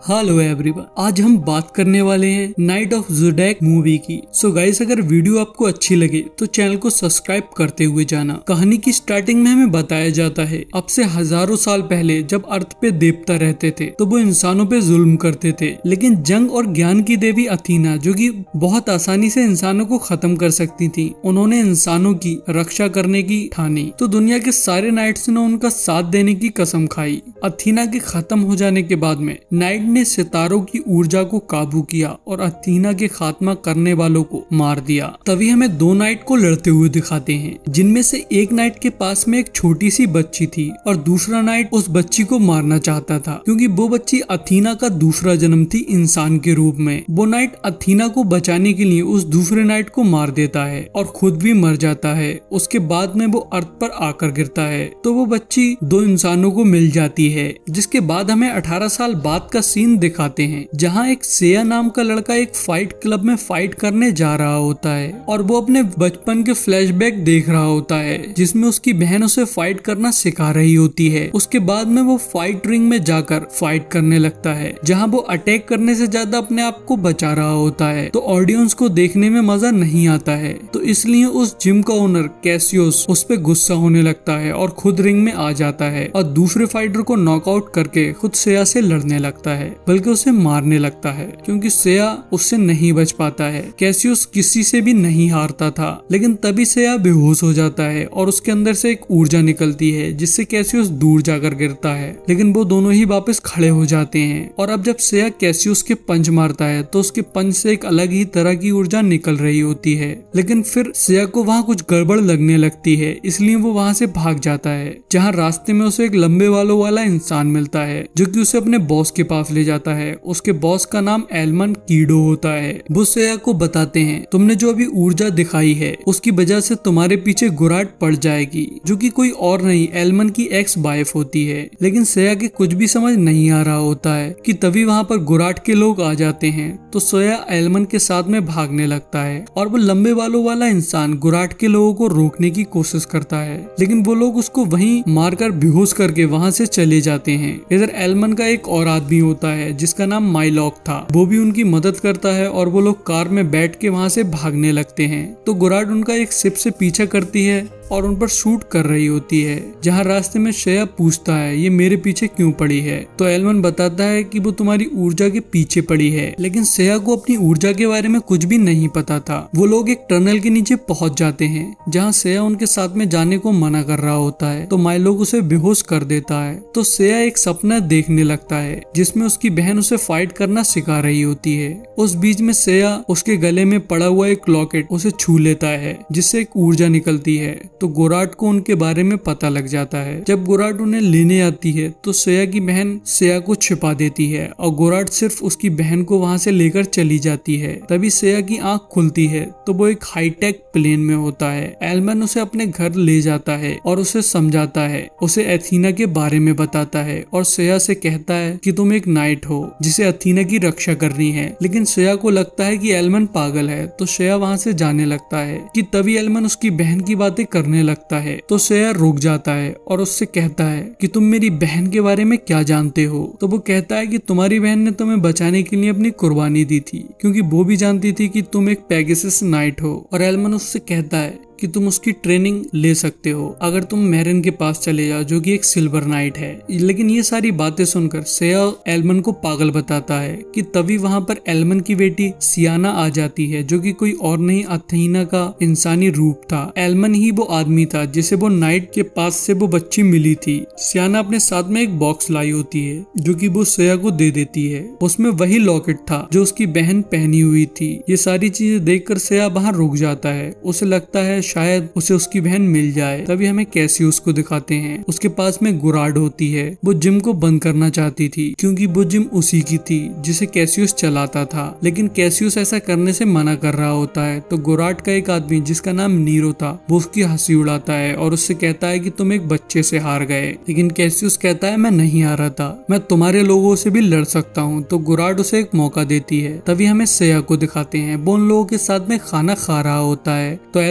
Hello everyone, आज हम बात करने वाले हैं नाइट ऑफ ज़ोडिएक मूवी की। सो गाइस, अगर वीडियो आपको अच्छी लगे तो चैनल को सब्सक्राइब करते हुए जाना। कहानी की स्टार्टिंग में हमें बताया जाता है अब से हजारों साल पहले जब अर्थ पे देवता रहते थे तो वो इंसानों पे जुल्म करते थे, लेकिन जंग और ज्ञान की देवी अथीना, जो कि बहुत आसानी से इंसानों को खत्म कर सकती थी, उन्होंने इंसानों की रक्षा करने की ठानी। तो दुनिया के सारे नाइट्स ने उनका साथ देने की कसम खाई। अथीना के खत्म हो जाने के बाद में नाइट ने सितारों की ऊर्जा को काबू किया और अथीना के खात्मा करने वालों को मार दिया। तभी हमें दो नाइट को लड़ते हुए दिखाते हैं, जिनमें से एक नाइट के पास में एक छोटी सी बच्ची थी और दूसरा नाइट उस बच्ची को मारना चाहता था, क्योंकि वो बच्ची अथीना का दूसरा जन्म थी इंसान के रूप में। वो नाइट अथीना को बचाने के लिए उस दूसरे नाइट को मार देता है और खुद भी मर जाता है। उसके बाद में वो अर्थ पर आकर गिरता है तो वो बच्ची दो इंसानों को मिल जाती है, जिसके बाद हमें 18 साल बाद का सीन दिखाते हैं, जहां एक सेया नाम का लड़का एक फाइट क्लब में फाइट करने जा रहा होता है और वो अपने बचपन के फ्लैशबैक देख रहा होता है, जिसमें उसकी बहन उसे फाइट करना सिखा रही होती है। उसके बाद में वो फाइट रिंग में जाकर फाइट करने लगता है, जहां वो अटैक करने से ज्यादा अपने आप को बचा रहा होता है। तो ऑडियंस को देखने में मजा नहीं आता है, तो इसलिए उस जिम का ओनर कैसियस उस पे गुस्सा होने लगता है और खुद रिंग में आ जाता है और दूसरे फाइटर को नॉकआउट करके खुद सेया से लड़ने लगता है, बल्कि उसे मारने लगता है, क्योंकि सेया उससे नहीं बच पाता है। कैसियस किसी से भी नहीं हारता था, लेकिन तभी सेया बेहोश हो जाता है और उसके अंदर से एक ऊर्जा निकलती है, जिससे कैसियस दूर जाकर गिरता है, लेकिन वो दोनों ही वापस खड़े हो जाते हैं। और अब जब सेया कैसियस के पंच मारता है तो उसके पंच से एक अलग ही तरह की ऊर्जा निकल रही होती है, लेकिन फिर सेया को वहाँ कुछ गड़बड़ लगने लगती है, इसलिए वो वहाँ से भाग जाता है। जहाँ रास्ते में उसे एक लंबे बालों वाला इंसान मिलता है, जो कि उसे अपने बॉस के पास ले जाता है। उसके बॉस का नाम एलमन कीडो होता है। वो सेया को बताते हैं, तुमने जो अभी ऊर्जा दिखाई है उसकी वजह से तुम्हारे पीछे गुराट पड़ जाएगी, जो कि कोई और नहीं एलमन की एक्स वाइफ होती है। लेकिन सेया के कुछ भी समझ नहीं आ रहा होता है कि तभी वहाँ पर गुराट के लोग आ जाते हैं। तो सेया एलमन के साथ में भागने लगता है और वो लंबे बालों वाला इंसान गुराट के लोगों को रोकने की कोशिश करता है, लेकिन वो लोग उसको वहीं मारकर बेहोश करके वहाँ से चले जाते हैं। इधर एलमन का एक और आदमी होता है जिसका नाम माइलॉक था, वो भी उनकी मदद करता है और वो लोग कार में बैठ के वहाँ से भागने लगते हैं। तो गुराट उनका एक शिप से पीछा करती है और उन पर शूट कर रही होती है, जहाँ रास्ते में सेया पूछता है ये मेरे पीछे क्यों पड़ी है। तो एलमन बताता है कि वो तुम्हारी ऊर्जा के पीछे पड़ी है, लेकिन सेया को अपनी ऊर्जा के बारे में कुछ भी नहीं पता था। वो लोग एक टनल के नीचे पहुंच जाते हैं, जहाँ सेया उनके साथ में जाने को मना कर रहा होता है, तो माइलोग उसे बेहोश कर देता है। तो सेया एक सपना देखने लगता है जिसमें उसकी बहन उसे फाइट करना सिखा रही होती है। उस बीच में सेया उसके गले में पड़ा हुआ एक लॉकेट उसे छू लेता है, जिससे एक ऊर्जा निकलती है। तो गुराट को उनके बारे में पता लग जाता है। जब गुराट उन्हें लेने आती है तो सेया की बहन सेया को छिपा देती है और गुराट सिर्फ उसकी बहन को वहां से लेकर चली जाती है। तभी सेया की आंख खुलती है तो वो एक हाईटेक प्लेन में होता है। एलमन उसे अपने घर ले जाता है और उसे समझाता है, उसे अथीना के बारे में बताता है और सेया से कहता है कि तुम एक नाइट हो जिसे अथीना की रक्षा करनी है। लेकिन सेया को लगता है कि एलमन पागल है, तो सेया वहां से जाने लगता है कि तभी एलमन उसकी बहन की बातें करने लगता है। तो सेया रुक जाता है और उससे कहता है कि तुम मेरी बहन के बारे में क्या जानते हो। तो वो कहता है कि तुम्हारी बहन ने तुम्हें बचाने के लिए अपनी कुर्बानी दी थी, क्योंकि वो भी जानती थी कि तुम एक पेगासस नाइट हो। और एलमन उससे कहता है कि तुम उसकी ट्रेनिंग ले सकते हो अगर तुम मेरन के पास चले जाओ, जो कि एक सिल्वर नाइट है। लेकिन ये सारी बातें सुनकर सेया एलमन को पागल बताता है कि तभी वहां पर एलमन की बेटी सियाना आ जाती है, जो कि कोई और नहीं अथीना का इंसानी रूप था। एलमन ही वो आदमी था जिसे वो नाइट के पास से वो बच्ची मिली थी। सियाना अपने साथ में एक बॉक्स लाई होती है, जो कि वो सेया को दे देती है। उसमें वही लॉकेट था जो उसकी बहन पहनी हुई थी। ये सारी चीजें देखकर सेया वहां रुक जाता है। उसे लगता है शायद उसे उसकी बहन मिल जाए। तभी हमें कैसियस को दिखाते हैं। उसके पास में गुराड होती है। वो जिम को बंद करना चाहती थी, क्योंकि वो जिम उसी की थी जिसे कैसियस चलाता था, लेकिन कैसियस ऐसा करने से मना कर रहा होता है। तो गुराड का एक आदमी जिसका नाम नीरो था, वो उसकी हंसी उड़ाता है और उससे कहता है कि तुम एक बच्चे से हार गए। लेकिन कैसियस कहता है मैं नहीं हारा था, मैं तुम्हारे लोगों से भी लड़ सकता हूँ। तो गुराड उसे एक मौका देती है। तभी हमें सेया को दिखाते हैं, वो उन लोगों के साथ में खाना खा रहा होता है। तो एलमन को एक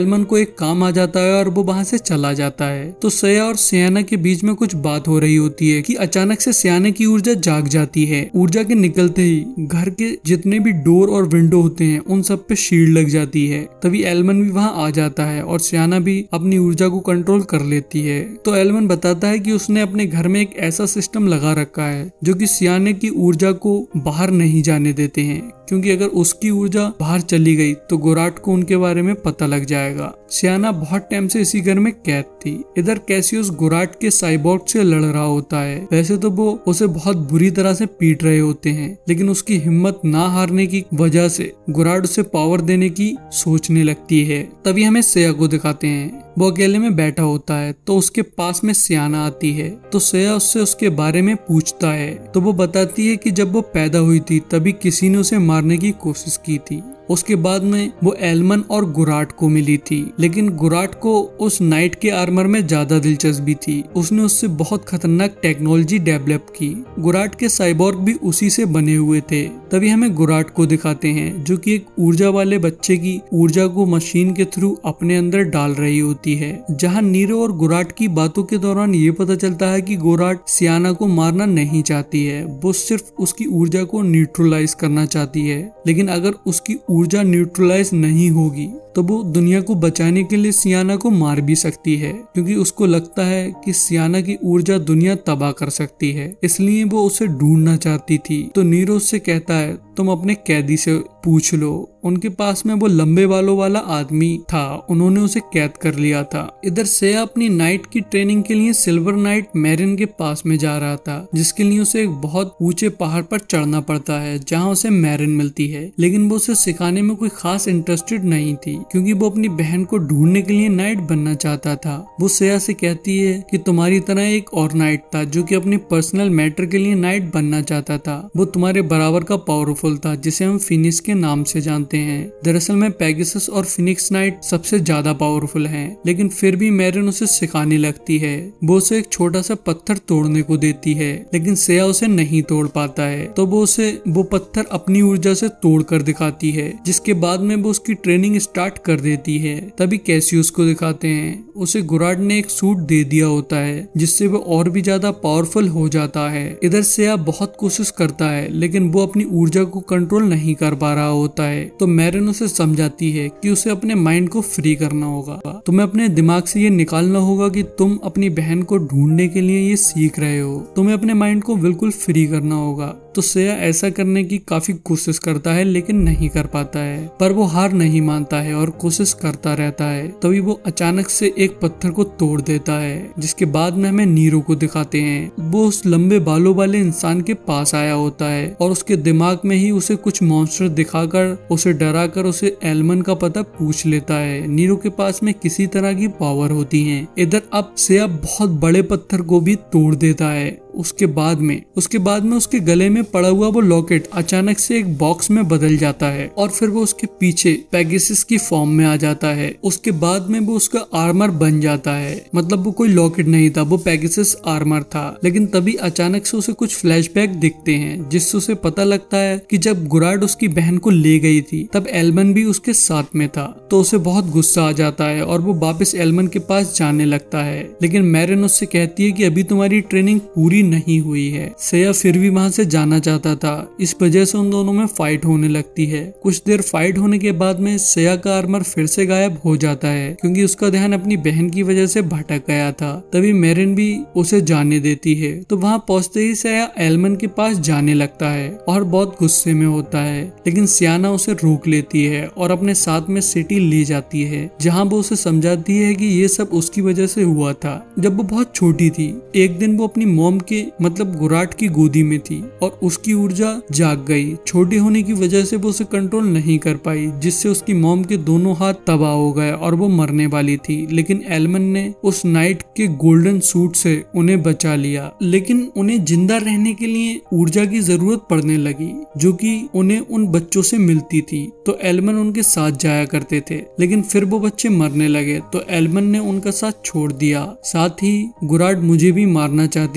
एक काम आ जाता है और वो वहाँ से चला जाता है। तो सया और सियाना के बीच में कुछ बात हो रही होती है कि अचानक से सियाना की ऊर्जा जाग जाती है। ऊर्जा के निकलते ही घर के जितने भी डोर और विंडो होते हैं उन सब पे शील्ड लग जाती है। तभी एलमन भी वहाँ आ जाता है और सियाना भी अपनी ऊर्जा को कंट्रोल कर लेती है। तो एलमन बताता है कि उसने अपने घर में एक ऐसा सिस्टम लगा रखा है जो कि सियाना की ऊर्जा को बाहर नहीं जाने देते हैं, क्योंकि अगर उसकी ऊर्जा बाहर चली गई तो गोराट को उनके बारे में पता लग जाएगा। सियाना बहुत टाइम से इसी घर में कैद थी। इधर कैसियस गोराट के साइबोर्ग से लड़ रहा होता है। वैसे तो वो उसे बहुत बुरी तरह से पीट रहे होते हैं, लेकिन उसकी हिम्मत ना हारने की वजह से गोराट उसे पावर देने की सोचने लगती है। तभी हमें सया को दिखाते हैं। वो अकेले में बैठा होता है तो उसके पास में सियाना आती है। तो सया उससे उसके बारे में पूछता है। तो वो बताती है कि जब वो पैदा हुई थी तभी किसी ने उसे मारने की कोशिश की थी। उसके बाद में वो एलमन और गोराट को मिली थी, लेकिन गोराट को उस नाइट के आर्मर में ज्यादा दिलचस्पी थी। उसने उससे बहुत खतरनाक टेक्नोलॉजी डेवलप की। गोराट के साइबोर्ग भी उसी से बने हुए थे। तभी हमें गोराट को दिखाते हैं जो कि एक ऊर्जा वाले बच्चे की ऊर्जा को मशीन के थ्रू अपने अंदर डाल रही होती है। जहाँ नीरो और गोराट की बातों के दौरान ये पता चलता है कि गोराट सियाना को मारना नहीं चाहती है, वो सिर्फ उसकी ऊर्जा को न्यूट्रलाइज करना चाहती है। लेकिन अगर उसकी ऊर्जा न्यूट्रलाइज नहीं होगी तो वो दुनिया को बचाने के लिए सियाना को मार भी सकती है, क्योंकि उसको लगता है कि सियाना की ऊर्जा दुनिया तबाह कर सकती है। इसलिए वो उसे ढूंढना चाहती थी। तो नीरो उससे कहता है तुम अपने कैदी से पूछ लो। उनके पास में वो लंबे बालों वाला आदमी था, उन्होंने उसे कैद कर लिया था। इधर सया अपनी नाइट की ट्रेनिंग के लिए सिल्वर नाइट मैरिन के पास में जा रहा था, जिसके लिए उसे एक बहुत ऊंचे पहाड़ पर चढ़ना पड़ता है जहाँ उसे मैरिन मिलती है। लेकिन वो उसे सिखाने में कोई खास इंटरेस्टेड नहीं थी, क्योंकि वो अपनी बहन को ढूंढने के लिए नाइट बनना चाहता था। वो सया से कहती है कि तुम्हारी तरह एक और नाइट था जो कि अपने पर्सनल मैटर के लिए नाइट बनना चाहता था। वो तुम्हारे बराबर का पावरफुल था, जिसे हम फिनिक्स के नाम से जानते हैं। दरअसल में पेगासस और फिनिक्स नाइट सबसे ज्यादा पावरफुल हैं, लेकिन फिर भी मैरिन उसे सिखाने लगती है। वो उसे एक छोटा सा पत्थर तोड़ने को देती है, लेकिन सया उसे नहीं तोड़ पाता है। तो वो उसे वो पत्थर अपनी ऊर्जा से तोड़ कर दिखाती है, जिसके बाद में वो उसकी ट्रेनिंग स्टार्ट कर देती है। तभी कैसियस को दिखाते हैं। उसे गोराट ने एक सूट दे दिया होता है, जिससे वो और भी ज्यादा पावरफुल हो जाता है। इधर सया बहुत कोशिश करता है, लेकिन वो अपनी ऊर्जा को कंट्रोल नहीं कर पा रहा होता है। तो मैरिन उसे समझाती है कि उसे अपने माइंड को फ्री करना होगा। तुम्हें अपने दिमाग से ये निकालना होगा कि तुम अपनी बहन को ढूंढने के लिए ये सीख रहे हो। तुम्हें अपने माइंड को बिल्कुल फ्री करना होगा। तो सया ऐसा करने की काफी कोशिश करता है, लेकिन नहीं कर पाता है। पर वो हार नहीं मानता है और कोशिश करता रहता है। तभी वो अचानक से एक पत्थर को तोड़ देता है, जिसके बाद में हमें नीरो को दिखाते हैं। वो उस लंबे बालों वाले इंसान के पास आया होता है और उसके दिमाग में ही उसे कुछ मॉन्स्टर दिखाकर उसे डराकर उसे एलमन का पता पूछ लेता है। नीरो के पास में किसी तरह की पावर होती है। इधर अब सया बहुत बड़े पत्थर को भी तोड़ देता है। उसके बाद में उसके गले में पड़ा हुआ वो लॉकेट अचानक से एक बॉक्स में बदल जाता है और फिर वो उसके पीछे पेगासस की फॉर्म में आ जाता है। उसके बाद में वो उसका आर्मर बन जाता है। मतलब वो कोई लॉकेट नहीं था, वो पेगासस आर्मर था। लेकिन तभी अचानक से उसे कुछ फ्लैशबैक दिखते हैं, जिससे उसे पता लगता है कि जब गोराट उसकी बहन को ले गई थी तब एलमन भी उसके साथ में था। तो उसे बहुत गुस्सा आ जाता है और वो वापस एलमन के पास जाने लगता है। लेकिन मैरिन उससे कहती है कि अभी तुम्हारी ट्रेनिंग पूरी नहीं हुई है। सया फिर भी वहां से जाना चाहता था। इस वजह से उन दोनों में फाइट होने लगती है। कुछ देर फाइट होने के बाद में सया का आर्मर फिर से गायब हो जाता है, क्योंकि उसका ध्यान अपनी बहन की वजह से भटक गया था। तभी मैरिन भी उसे जाने देती है। तो वहां पहुंचते ही सया एलमन के पास जाने लगता है और बहुत गुस्से में होता है। लेकिन सियाना उसे रोक लेती है और अपने साथ में सिटी ले जाती है, जहाँ वो उसे समझाती है कि ये सब उसकी वजह से हुआ था। जब वो बहुत छोटी थी, एक दिन वो अपनी मॉम के मतलब गोराट की गोदी में थी और उसकी ऊर्जा जाग गई। छोटी होने की वजह से वो उसे कंट्रोल नहीं कर पाई, जिससे उसकी मॉम के दोनों हाथ तबाह हो गए और वो मरने वाली थी। लेकिन एलमन ने उस नाइट के गोल्डन सूट से उन्हें बचा लिया। लेकिन उन्हें जिंदा रहने के लिए ऊर्जा की जरूरत पड़ने लगी, जो कि उन्हें उन बच्चों से मिलती थी। तो एलमन उनके साथ जाया करते थे, लेकिन फिर वो बच्चे मरने लगे तो एलमन ने उनका साथ छोड़ दिया। साथ ही गोराट मुझे भी मारना चाहती थी,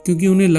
क्योंकि उन्हें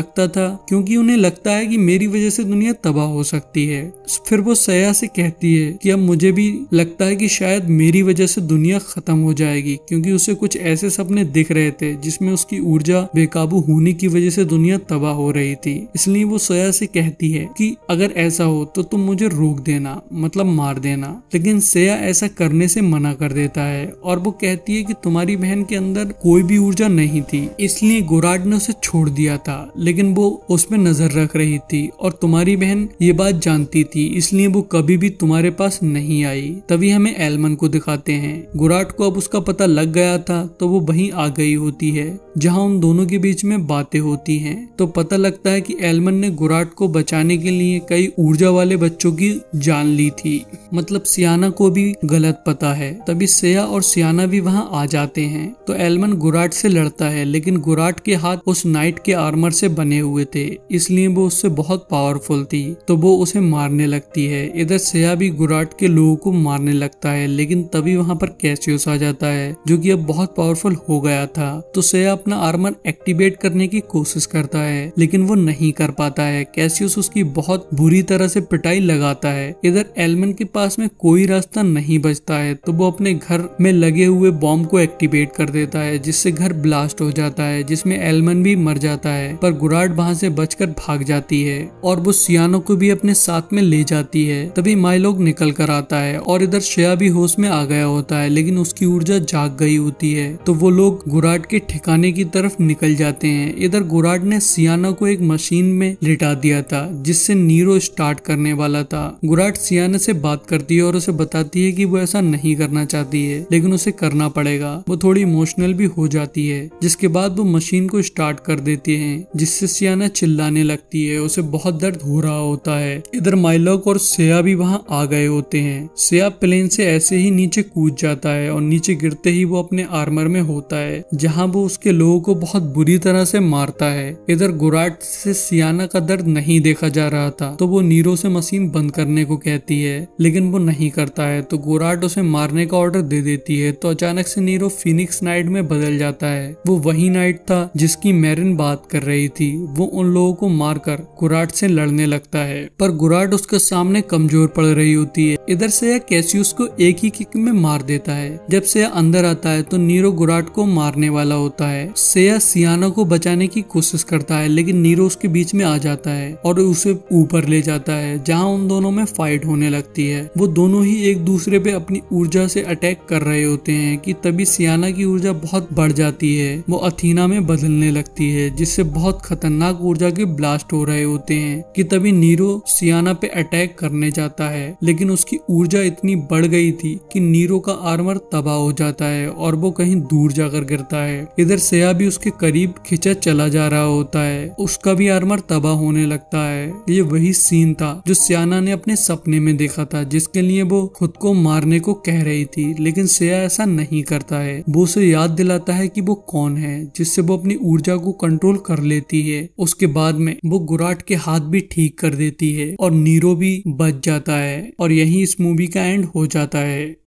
लगता है कि मेरी वजह से दुनिया तबाह हो सकती है। फिर वो सया से कहती है कि अब मुझे भी लगता है कि शायद मेरी वजह से दुनिया खत्म हो जाएगी, क्योंकि उसे कुछ ऐसे सपने दिख रहे थे जिसमें उसकी ऊर्जा बेकाबू होने की वजह से दुनिया तबाह हो रही थी। इसलिए वो सया से कहती है कि अगर ऐसा हो तो तुम मुझे रोक देना, मतलब मार देना। लेकिन सया ऐसा करने से मना कर देता है और वो कहती है कि तुम्हारी बहन के अंदर कोई भी ऊर्जा नहीं थी, इसलिए गोराड ने उसे छोड़ दिया था, लेकिन वो उसमें नजर रख रही थी और तुम्हारी बहन ये बात जानती थी, इसलिए वो कभी भी तुम्हारे पास नहीं आई। तभी हमें एलमन को दिखाते हैं। गोराड को अब उसका पता लग गया था तो वो वहीं आ गई होती है जहां उन दोनों के बीच में बातें होती हैं। तो पता लगता है कि एलमन ने गोराड को बचाने के लिए कई ऊर्जा वाले बच्चों की जान ली थी, मतलब सियाना को भी गलत पता है। तभी सया और सियाना भी वहां आ जाते हैं। तो एलमन गोराड से लड़ता है, लेकिन गोराड के हाथ उस नाइट के आर्मर से बने हुए थे, इसलिए वो उससे बहुत पावरफुल थी, तो वो उसे मारने लगती है। इधर सया भी गोराड के लोगों को मारने लगता है, लेकिन तभी वहां पर कैसियस आ जाता है जो कि अब बहुत पावरफुल हो गया था। तो सया अपना आर्मर एक्टिवेट करने की कोशिश करता है, लेकिन वो नहीं कर पाता है। कैसियस उसकी बहुत बुरी तरह से पिटाई लगाता है। इधर एलमन के पास में कोई रास्ता नहीं बचता है, तो वो अपने घर में लगे हुए बॉम्ब को एक्टिवेट कर देता है, जिससे घर ब्लास्ट हो जाता है, जिसमें एलमन भी मर जाता है। पर गोराड वहां से बचकर भाग जाती है और वो सियाना को भी अपने साथ में ले जाती है। तभी माइलोग निकल कर आता है और इधर श्रेया भी होश में आ गया होता है, लेकिन उसकी ऊर्जा जाग गई होती है। तो वो लोग गोराड के ठिकाने की तरफ निकल जाते हैं। इधर गोराड ने सियाना को एक मशीन में लिटा दिया था, जिससे नीरो स्टार्ट करने वाला था। गोराड सियाना से बात करती है और उसे बताती है कि वो ऐसा नहीं करना चाहती है, लेकिन उसे करना पड़ेगा। वो थोड़ी इमोशनल भी हो जाती है, जिसके बाद वो मशीन को स्टार्ट कर देती है, जिससे सियाना चिल्लाने लगती है। उसे बहुत दर्द हो रहा होता है। इधर माइलोग और सया भी वहां आ गए होते हैं। सया प्लेन से ऐसे ही नीचे कूद जाता है और नीचे गिरते ही वो अपने आर्मर में होता है, जहां वो उसके लोगों को बहुत बुरी तरह से मारता है। इधर गोराड से सियाना का दर्द नहीं देखा जा रहा था, तो वो नीरो से मशीन बंद करने को कहती है, लेकिन वो नहीं करता है। तो गोराड उसे मारने का ऑर्डर दे देती है। तो अचानक से नीरो फिनिक्स नाइट में बदल जाता है। वो वही नाइट था जिसकी मैरिन बात कर रही थी। वो उन लोगों को मारकर गोराड से लड़ने लगता है, पर गोराड उसके सामने कमजोर पड़ रही होती है। इधर सया कैसियस को एक ही किक में मार देता है। जब सया अंदर आता है तो नीरो गोराड को मारने वाला होता है। सया सियाना को बचाने की कोशिश करता है, लेकिन नीरो उसके बीच में आ जाता है और उसे ऊपर ले जाता है, जहां उन दोनों में फाइट होने लगती है। वो दोनों ही एक दूसरे पे अपनी ऊर्जा से अटैक कर रहे होते हैं कि तभी सियाना की ऊर्जा बहुत बढ़ जाती है। वो अथीना में बदलने लगती है, जिससे बहुत खतरनाक ऊर्जा के ब्लास्ट हो रहे होते हैं कि तभी नीरो सियाना पे अटैक करने जाता है, लेकिन उसकी ऊर्जा इतनी बढ़ गई थी कि नीरो का आर्मर तबाह हो जाता है और वो कहीं दूर जाकर गिरता है। इधर सया भी उसके करीब खिंचा चला जा रहा होता है, उसका भी आर्मर तबाह होने लगता है। ये वही सीन था जो सियाना ने अपने सपने में देखा था, जिसके लिए वो खुद को मारने को कह रही थी, लेकिन सया ऐसा नहीं करता है। वो उसे याद दिलाता है कि वो कौन है, जिससे वो अपनी ऊर्जा को कंट्रोल कर लेती है। उसके बाद में वो गोराड के हाथ भी ठीक कर देती है और नीरो भी बच जाता है और यही इस मूवी का एंड हो जाता है।